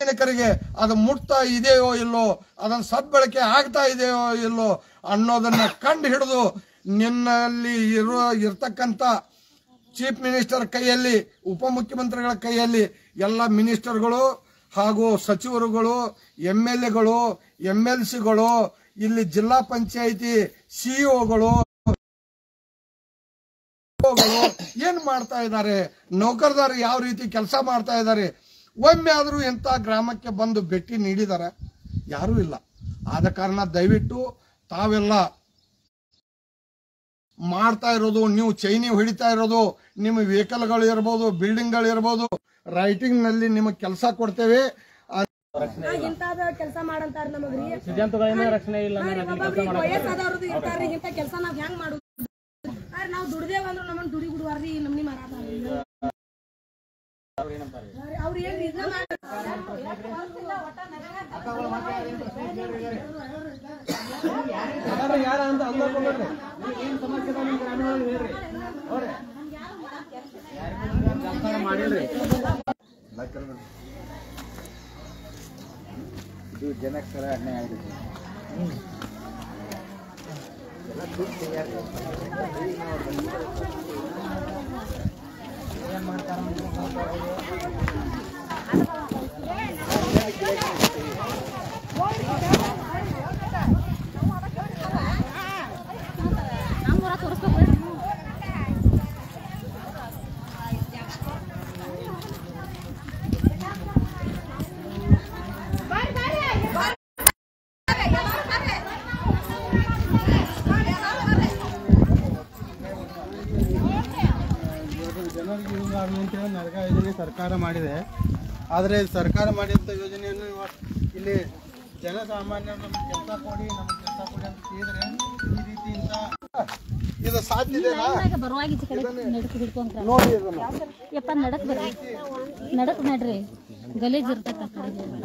ಸೈನಿಕರಿಗೆ ಅದು ಮುಟ್ತಾ ಇದೆಯೋ ಇಲ್ಲೋ, ಅದನ್ನ ಸದ್ಬಳಕೆ ಆಗ್ತಾ ಇದೆಯೋ ಇಲ್ಲೋ ಅನ್ನೋದನ್ನ ಕಂಡು ಹಿಡಿದು ನಿನ್ನಲ್ಲಿ ಇರ್ತಕ್ಕಂಥ ಚೀಫ್ ಮಿನಿಸ್ಟರ್ ಕೈಯಲ್ಲಿ, ಉಪಮುಖ್ಯಮಂತ್ರಿಗಳ ಕೈಯಲ್ಲಿ ಎಲ್ಲ ಮಿನಿಸ್ಟರ್ಗಳು ಹಾಗೂ ಸಚಿವರುಗಳು, MLAಗಳು, MLCಗಳು, ಇಲ್ಲಿ ಜಿಲ್ಲಾ ಪಂಚಾಯಿತಿ ಸಿಇಒಗಳು ಏನ್ ಮಾಡ್ತಾ ಇದ್ದಾರೆ, ನೌಕರದಾರರು ಯಾವ ರೀತಿ ಕೆಲಸ ಮಾಡ್ತಾ ಇದ್ದಾರೆ, ಒಮ್ಮೆ ಆದರೂ ಎಂತ ಗ್ರಾಮಕ್ಕೆ ಬಂದು ಭೇಟಿ ನೀಡಿದಾರೆ? ಯಾರೂ ಇಲ್ಲ. ಆದ ಕಾರಣ ದಯವಿಟ್ಟು ತಾವೆಲ್ಲ ಮಾಡ್ತಾ ಇರೋದು, ನೀವು ಚೈನಿ ಹೊಡಿತಾ ಇರೋದು, ನಿಮ್ಮ ವೆಹಿಕಲ್ಗಳು ಇರ್ಬೋದು, ಬಿಲ್ಡಿಂಗ್ಗಳು ಇರ್ಬೋದು, ರೈಟಿಂಗ್ ನಲ್ಲಿ ನಿಮಗೆ ಕೆಲಸ ಕೊಡ್ತೇವೆ. ಕೆಲಸ ಮಾಡಂತಾರ ನಮಗ್ರಿ ಸಿದ್ಧಾಂತಗಳಿಂದ ರಕ್ಷಣೆ ಇಲ್ಲ. ವಯಸ್ಸಾದವ್ರದ್ದು ಇರ್ತಾರ್ರಿ, ಇಂತ ಕೆಲಸ ನಾವ್ ಹೆಂಗ್ ಮಾಡುದು? ನಾವ್ ದುಡ್ದೇವ್ ಅಂದ್ರ ನಮ್ಮನ್ನ ದುಡಿ ಗುಡುವಾರ್ರಿ ನಮ್ನಿ ಮಾರಾಟ ಅವ್ರ ಏನ್ ಇದನ್ನ ಯಾರ ಅಂತ ಅಂದ್ಕೊಂಡ್ರಿ ಏನ್ ಸಮಸ್ಯೆ ಹೇಳ್ರಿ. ಮಾಡಿಲ್ರಿ ಇದು ಜನಕ್ಕೆ ಅನ್ಯಾಯ ಆಗಿದೆ. ಏನ್ ಮಾಡ್ತಾರ ಜನರಿಗೆ ಯೂಸ್ ಆಗಲಿ ಅಂತೇಳಿ ನರೇಗಾ ಯೋಜನೆ ಸರ್ಕಾರ ಮಾಡಿದೆ. ಆದರೆ ಸರ್ಕಾರ ಮಾಡಿದಂಥ ಯೋಜನೆಯನ್ನು ಇಲ್ಲಿ ಜನಸಾಮಾನ್ಯರು ನಮಗೆ ಕೆಲಸ ಕೊಡಿ ಅಂತ ಕೇಳಿದ್ರೆ ಈ ರೀತಿಯಿಂದ ಇದು ಸಾಧ್ಯ ಇದೆನಾ? ನೋಡಿ ಯಪ್ಪ ನಡಕ್ ಬರ್ರಿ, ನಡಕ್ ನಡ್ರಿ, ಗಲೀಜ್ ಇರ್ತಕ್ಕ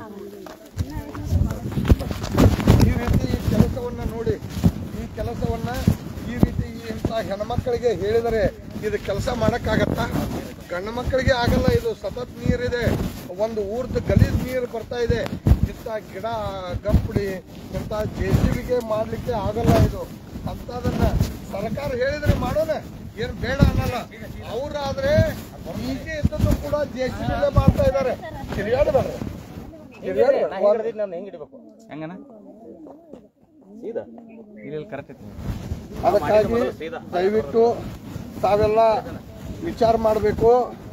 ಈ ರೀತಿ ಈ ಕೆಲಸವನ್ನ ನೋಡಿ, ಈ ಕೆಲಸವನ್ನ ಈ ರೀತಿ ಇಂಥ ಹೆಣ್ಮಕ್ಕಳಿಗೆ ಹೇಳಿದರೆ ಇದು ಕೆಲಸ ಮಾಡಕ್ಕಾಗತ್ತಾ? ಗಂಡು ಮಕ್ಕಳಿಗೆ ಆಗಲ್ಲ. ಇದು ಸತತ್ ನೀರಿದೆ, ಒಂದು ಊರ್ದು ಗಲೀಜ್ ನೀರು ಬರ್ತಾ ಇದೆ. ಇಂಥ ಗಿಡ ಗಂಪುಡಿ ಇಂಥ JCBಗೆ ಮಾಡ್ಲಿಕ್ಕೆ ಆಗಲ್ಲ. ಇದು ಅಂತದನ್ನ ಸರ್ಕಾರ ಹೇಳಿದ್ರೆ ಮಾಡೋಣ, ಏನು ಬೇಡ ಅನ್ನಲ್ಲ. ಅವರಾದ್ರೆ ಈಕೆ ಇದ್ದದ್ದು ಕೂಡ JCBಲೇ ಮಾಡ್ತಾ ಇದ್ದಾರೆ. ತಿರುಗಾಡಬೇಡ್ರಿ, ಹಿಡಿಬೇಕು ಹೆಂಗನ ಸೀದಾ ಇಲ್ಲಿ ಕರೆಕ್ಟ್ ಐತಿ. ಅದಕ್ಕಾಗಿ ದಯವಿಟ್ಟು ತಾವೆಲ್ಲ ವಿಚಾರ ಮಾಡಬೇಕು.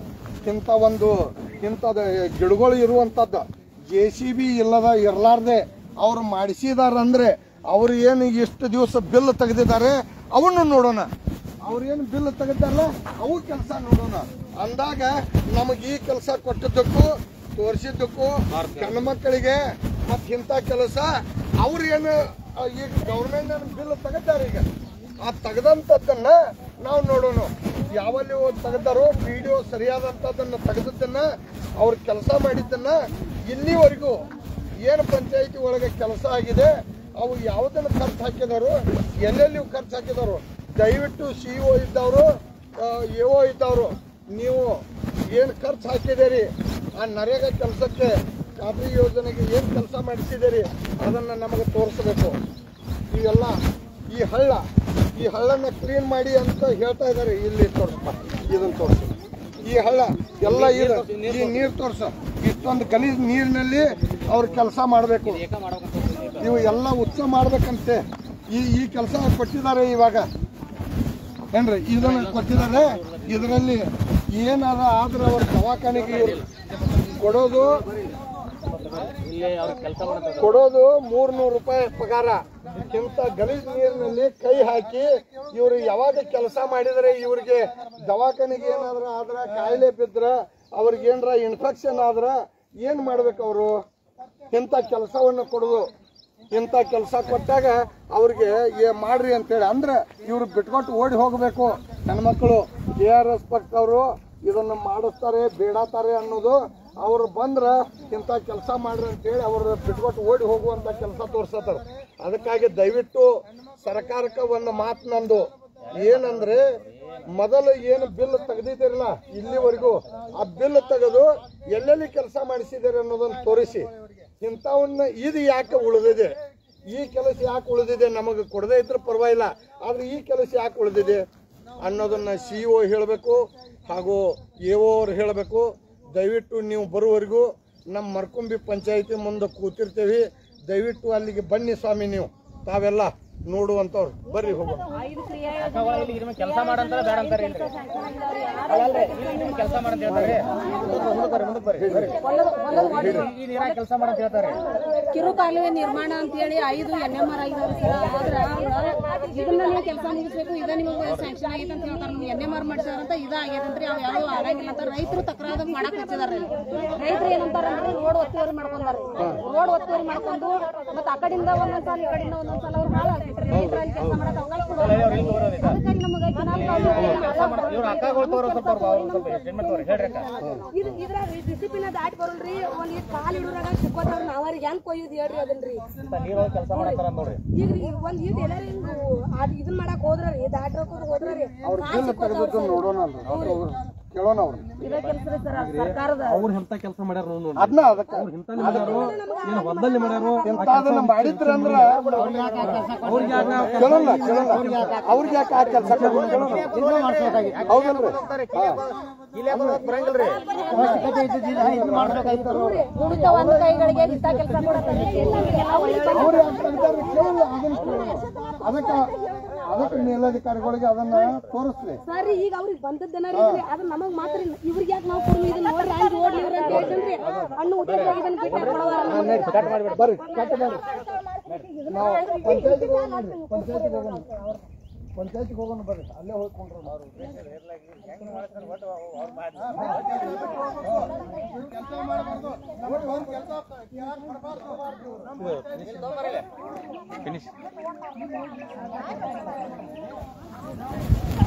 ಇಂಥದ ಗಿಡಗಳು ಇರುವಂಥದ್ದು JCB ಇರಲಾರ್ದೆ ಅವ್ರು ಮಾಡಿಸಿದಾರಂದ್ರೆ ಅವ್ರು ಏನು ಎಷ್ಟು ದಿವಸ ಬಿಲ್ ತೆಗೆದಿದ್ದಾರೆ ಅವನ್ನು ನೋಡೋಣ. ಅವ್ರು ಏನು ಬಿಲ್ ತೆಗೆದಾರಲ್ಲ ಅವು ಕೆಲಸ ನೋಡೋಣ. ಅಂದಾಗ ನಮಗೆ ಈ ಕೆಲಸ ಕೊಟ್ಟಿದ್ದಕ್ಕೂ ತೋರಿಸಿದ್ದಕ್ಕೂ ಗಂಡು ಮಕ್ಕಳಿಗೆ ಮತ್ತು ಇಂಥ ಕೆಲಸ ಅವ್ರು ಏನು ಈಗ ಗೌರ್ಮೆಂಟ್ ಬಿಲ್ ತೆಗೆದಾರೆ. ಈಗ ಆ ತೆಗೆದಂಥದ್ದನ್ನ ನಾವು ನೋಡೋಣ. ಯಾವಲ್ಲಿ ತೆಗೆದಾರೋ ವಿಡಿಯೋ ಸರಿಯಾದಂಥದ್ದನ್ನು ತೆಗೆದದ್ದನ್ನ ಅವ್ರು ಕೆಲಸ ಮಾಡಿದ್ದನ್ನ ಇಲ್ಲಿವರೆಗೂ ಏನು ಪಂಚಾಯಿತಿ ಒಳಗೆ ಕೆಲಸ ಆಗಿದೆ ಅವು ಯಾವುದನ್ನು ಖರ್ಚು ಹಾಕಿದಾರೋ, ಎಲ್ಲೆಲ್ಲಿ ಖರ್ಚು ಹಾಕಿದಾರೋ ದಯವಿಟ್ಟು CEO ಇದ್ದವರು, AO ಇದ್ದವರು ನೀವು ಏನು ಖರ್ಚು ಹಾಕಿದ್ದೀರಿ ಆ ನರೇಗಾ ಕೆಲಸಕ್ಕೆ, ಖಾತ್ರಿ ಯೋಜನೆಗೆ ಏನು ಕೆಲಸ ಮಾಡಿಸಿದ್ದೀರಿ ಅದನ್ನು ನಮಗೆ ತೋರಿಸಬೇಕು. ಇವೆಲ್ಲ ಈ ಹಳ್ಳನ್ನ ಕ್ಲೀನ್ ಮಾಡಿ ಅಂತ ಹೇಳ್ತಾ ಇದ್ದಾರೆ. ಇಲ್ಲಿ ತೋರಿಸ್ಪ, ಇದನ್ನು ತೋರಿಸು. ಈ ಹಳ್ಳ ಎಲ್ಲ ಈ ನೀರು ತೋರಿಸ. ಇಷ್ಟೊಂದು ಗಲೀಜ್ ನೀರಿನಲ್ಲಿ ಅವ್ರು ಕೆಲಸ ಮಾಡಬೇಕು. ಇವು ಎಲ್ಲ ಉತ್ಸವ ಮಾಡ್ಬೇಕಂತೆ. ಈ ಕೆಲಸ ಕೊಟ್ಟಿದ್ದಾರೆ ಇವಾಗ ಏನ್ರಿ, ಇದನ್ನು ಕೊಟ್ಟಿದ್ದಾರೆ. ಇದರಲ್ಲಿ ಏನಾರ ಆದ್ರೆ ಅವ್ರ ದವಾಖಾನೆಗೆ ಕೊಡೋದು 300 ರೂಪಾಯಿ ಪಗಾರ. ಇಂಥ ಗಲೀಜ್ ನೀರಿನಲ್ಲಿ ಕೈ ಹಾಕಿ ಇವರು ಯಾವಾಗ ಕೆಲಸ ಮಾಡಿದರೆ ಇವ್ರಿಗೆ ದವಾಖಾನೆಗೆ ಏನಾದ್ರ ಆದ್ರ, ಕಾಯಿಲೆ ಬಿದ್ರ, ಅವ್ರಿಗೇನ್ರ ಇನ್ಫೆಕ್ಷನ್ ಆದ್ರ ಏನ್ ಮಾಡ್ಬೇಕು ಅವರು? ಇಂಥ ಕೆಲಸವನ್ನು ಕೊಡೋದು. ಇಂಥ ಕೆಲಸ ಕೊಟ್ಟಾಗ ಅವ್ರಿಗೆ ಮಾಡ್ರಿ ಅಂತೇಳಿ ಅಂದ್ರೆ ಇವ್ರು ಬಿಟ್ಕೊಟ್ಟು ಓಡಿ ಹೋಗಬೇಕು. ಹೆಣ್ಮಕ್ಳು KRS ಪಕ್ಷ ಅವರು ಇದನ್ನು ಮಾಡಿಸ್ತಾರೆ, ಬೇಡಾತಾರೆ ಅನ್ನೋದು ಅವ್ರು ಬಂದ್ರ ಇಂಥ ಕೆಲಸ ಮಾಡ್ರಿ ಅಂತೇಳಿ ಅವ್ರ ಬಿಟ್ಕೊಟ್ಟು ಓಡಿ ಹೋಗುವಂತ ಕೆಲಸ ತೋರ್ಸತ್ತಾರ. ಅದಕ್ಕಾಗಿ ದಯವಿಟ್ಟು ಸರ್ಕಾರಕ್ಕೆ ಒಂದು ಮಾತು ನಂದು ಏನಂದ್ರೆ, ಮೊದಲು ಏನು ಬಿಲ್ ತೆಗೆದಿದ್ದೀರಲ್ಲ ಇಲ್ಲಿವರೆಗೂ ಆ ಬಿಲ್ ತೆಗೆದು ಎಲ್ಲೆಲ್ಲಿ ಕೆಲಸ ಮಾಡಿಸಿದಾರೆ ಅನ್ನೋದನ್ನ ತೋರಿಸಿ ಇಂಥವನ್ನ ಇದು ಯಾಕೆ ಉಳಿದಿದೆ, ಈ ಕೆಲಸ ಯಾಕೆ ಉಳಿದಿದೆ, ನಮಗೆ ಕೊಡದೇ ಇದ್ರೆ ಪರವಾಗಿಲ್ಲ, ಆದ್ರೆ ಈ ಕೆಲಸ ಯಾಕೆ ಉಳಿದಿದೆ ಅನ್ನೋದನ್ನ CEO ಹೇಳಬೇಕು ಹಾಗೂ AO ಅವ್ರು ಹೇಳಬೇಕು. ದಯವಿಟ್ಟು ನೀವು ಬರುವವರೆಗೂ ನಮ್ಮ ಮರ್ಕುಂಬಿ ಪಂಚಾಯಿತಿ ಮುಂದೆ ಕೂತಿರ್ತೀವಿ, ದಯವಿಟ್ಟು ಅಲ್ಲಿಗೆ ಬನ್ನಿ ಸ್ವಾಮಿ, ನೀವು ತಾವೆಲ್ಲ ನೋಡುವಂತವ್ರು ಬರ್ರಿ ಹೋಗೋಣ. ಕೆಲಸ ಮಾಡಂತಾರ ಬೇಡ ಅಂತಾರೆ ಕೆಲಸ ಮಾಡಂತ ಹೇಳ್ತಾರೆ, ಕೆಲಸ ಮಾಡಂತ ಹೇಳ್ತಾರೆ. ಕಿರು ಕಾಲುವೆ ನಿರ್ಮಾಣ ಅಂತ ಹೇಳಿ 5 NMR ಆಗಿದಾವೆ ಸರ್. ಆದ್ರೆ ಇದನ್ನ ನೀವು ಕೆಲಸ ಮುಗಿಸ್ಬೇಕು, ಇದ ನಿಮಗೆ ಸ್ಯಾಂಕ್ಷನ್ ಆಗೈತೆ ಅಂತ ಹೇಳ್ತಾರೆ. ನೀವು NMR ಮಾಡಿಸಾರಂತ ಇದಾಗೈತಂತ್ರಿ, ಅವ್ ಯಾವ್ದು ಆಗಂಗಿಲ್ಲ ಅಂತ ರೈತರು ತಕರಾರು ಮಾಡಕ್ ಹಚ್ಚಿದಾರೆ. ರೈತರು ಏನಂತಾರ ರೋಡ್ ಒತ್ತುವರಿ ಮಾಡ್ಕೊಂಡಾರ, ರೋಡ್ ಒತ್ತುವರಿ ಮಾಡ್ಕೊಂಡು ಮತ್ತೆ ಆ ಕಡೆಯಿಂದ ಒಂದೊಂದ್ಸಲ ಈ ಕಡೆಯಿಂದ ಒಂದೊಂದ್ಸಲ ಅವ್ರು ಹಾಳು ಆಗ್ತೈತ್ರಿ. ರೈತರಲ್ಲಿ ಕೆಲಸ ಮಾಡಕ್ ಅವಕಾಶ ಕೊಡೋದು ಅದಕ್ಕಾಗಿ ನಮಗೆ ಇದ್ರ ಡಿಸಿಪ್ಲಿನ್ ದಾಟ್ ಬರಲ್ರಿ. ಒಂದ್ ಕಾಲ್ ಇಡೋರಾಗ ಸಿಕ್ಕೋತಾರ, ನಾವ್ರಿಗೆ ಹೆಂಗ್ ಕೊಯ್ಯುದು ಹೇಳ್ರಿ ಅದನ್ರಿ. ಈಗ ಒಂದ್ ಈಟ್ ಎಲ್ಲಾರು ಹಿಂಗ್ ಇದನ್ ಮಾಡಕ್ ಹೋದ್ರಿ, ದಾಟ್ ಹೋದ್ರಿ ನೋಡೋಣ ಕೇಳೋಣ ಅವ್ರು ಇದ ಕೆಲ್ಸ ರೀ ಸರ್ ಸರ್ಕಾರದ. ಅವ್ರು ಎಂತ ಕೆಲಸ ಮಾಡ್ಯಾರ ಅದನ್ನ ಅದಕ್ಕೆ ಹೊಲದಲ್ಲಿ ಮಾಡ್ಯಾರು ಅದನ್ನ ಮಾಡಿದ್ರ ಅಂದ್ರ ಕೇಳೋಣ ಅವ್ರಿಗೆ ಯಾಕೆ ಆ ಕೆಲಸ ಹೌದಲ್ರಿ? ದುಡಿತ ಒಂದ್ ಕೈಗಳಿಗೆ ಇಂಥ ಕೆಲಸ ಅದಕ್ಕೆ ಮೇಲಧಿಕಾರಿಗಳಿಗೆ ಅದನ್ನ ತೋರಿಸ್ಲಿ ಸರ್. ಈಗ ಅವ್ರಿಗೆ ಬಂದದ್ದನ ಅದನ್ನ ನಮಗ್ ಮಾತ್ರ ಇವ್ರಿಗೆ ಯಾಕೆ ನಾವು ಕೊಡ್ಲಿ, ಇದನ್ನ ನೋಡ್ರಿ ಹಂಗೆ ಓಡ್ಲಿ ಇವ್ರ ಅಂತ ಹೇಳ್ತೇನ್ರಿ. ಹಣ್ಣು ಊಟ ಇದನ್ನ ಕಿಟ್ಟ ಬರ್ರಿ ಕಟ್ ಮಾಡಿ ನಾವು ಪಂಚಾಯತಿಗೆ ಹೋಗೋಣ, ಪಂಚಾಯತಿಗೆ ಹೋಗೋಣ ಬರ್ರಿ, ಅಲ್ಲೇ ಹೋಗ್ಕೊಂಡ್ರು ಫಿನಿಶ್